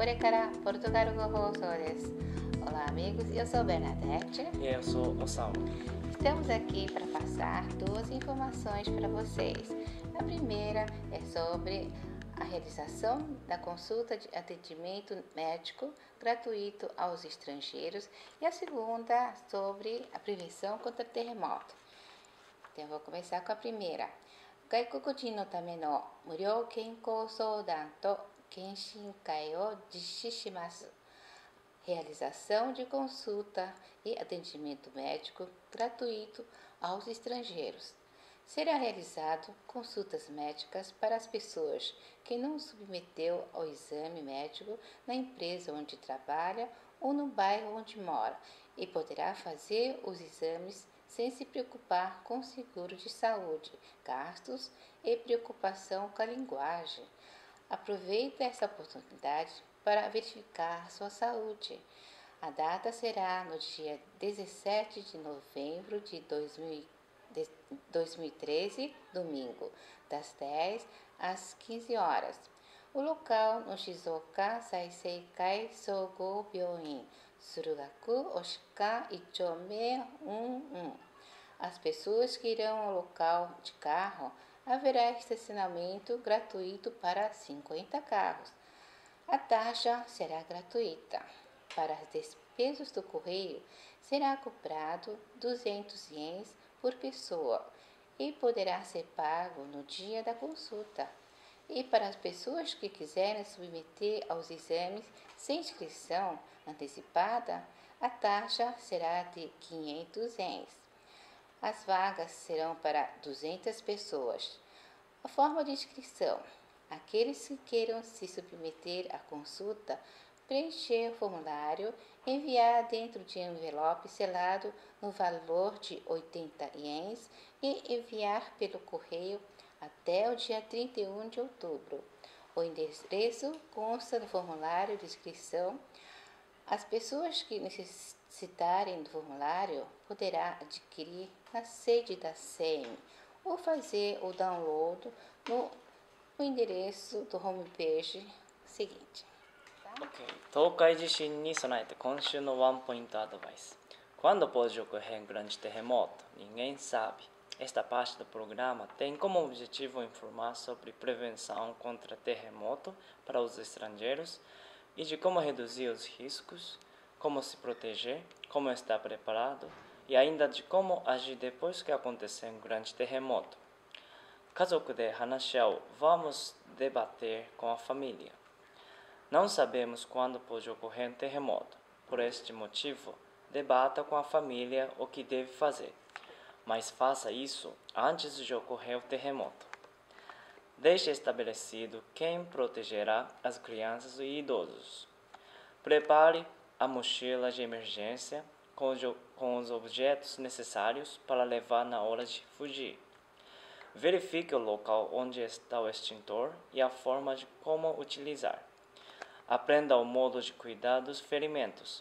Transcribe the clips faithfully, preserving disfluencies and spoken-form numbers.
これからポルトガル語放送です。Olá, amigos. Eu sou Bernadette. E eu sou o Saul. Estamos aqui para passar duas informações para vocês. A primeira é sobre a realização da consulta de atendimento médico gratuito aos estrangeiros e a segunda sobre a prevenção contra terremoto. Então, eu vou começar com a primeira. 外国人のための無料健康相談と検診会を実施します。Realização de consulta e atendimento médico gratuito aos estrangeiros. Será realizado consultas médicas para as pessoas que não submeteu ao exame médico na empresa onde trabalha ou no bairro onde mora e poderá fazer os exames sem se preocupar com seguro de saúde, gastos e preocupação com a linguagem. Aproveite essa oportunidade para verificar sua saúde. A data será no dia dezessete de novembro de dois mil e treze, domingo, das dez às quinze horas. O local no Shizuoka Saiseikai Sogo Byoin, Surugaku Oshika Ichome onze. As pessoas que irão ao local de carro, haverá estacionamento gratuito para cinquenta carros. A taxa será gratuita. Para as despesas do correio, será cobrado duzentos ienes por pessoa e poderá ser pago no dia da consulta. E para as pessoas que quiserem submeter aos exames sem inscrição antecipada, a taxa será de quinhentos ienes. As vagas serão para duzentas pessoas. A forma de inscrição. Aqueles que queiram se submeter à consulta, preencher o formulário, enviar dentro de um envelope selado no valor de oitenta ienes e enviar pelo correio até o dia trinta e um de outubro. O endereço consta no formulário de inscrição. As pessoas que necessitarem do formulário poderá adquirir na sede da S E M ou fazer o download no, no endereço do homepage seguinte. Ok. 東海地震に備えて今週のワンポイントアドバイス. Quando pode ocorrer um grande terremoto? Ninguém sabe. Esta parte do programa tem como objetivo informar sobre prevenção contra terremoto para os estrangeiros e de como reduzir os riscos, como se proteger, como estar preparado e ainda de como agir depois que acontecer um grande terremoto. 家族で話し合う. Vamos debater com a família. Não sabemos quando pode ocorrer um terremoto. Por este motivo, debata com a família o que deve fazer. Mas faça isso antes de ocorrer o terremoto. Deixe estabelecido quem protegerá as crianças e idosos. Prepare a mochila de emergência com os objetos necessários para levar na hora de fugir. Verifique o local onde está o extintor e a forma de como utilizar. Aprenda o modo de cuidar dos ferimentos.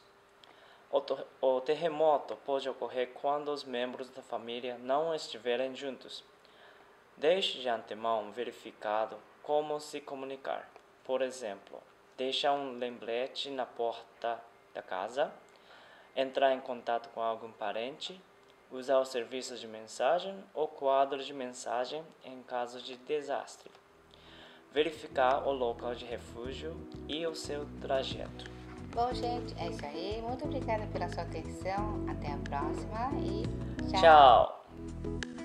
O terremoto pode ocorrer quando os membros da família não estiverem juntos. Deixe de antemão verificado como se comunicar. Por exemplo, deixar um lembrete na porta da casa, entrar em contato com algum parente, usar os serviços de mensagem ou quadro de mensagem em caso de desastre. Verificar o local de refúgio e o seu trajeto. Bom, gente, é isso aí. Muito obrigada pela sua atenção. Até a próxima e tchau. Tchau!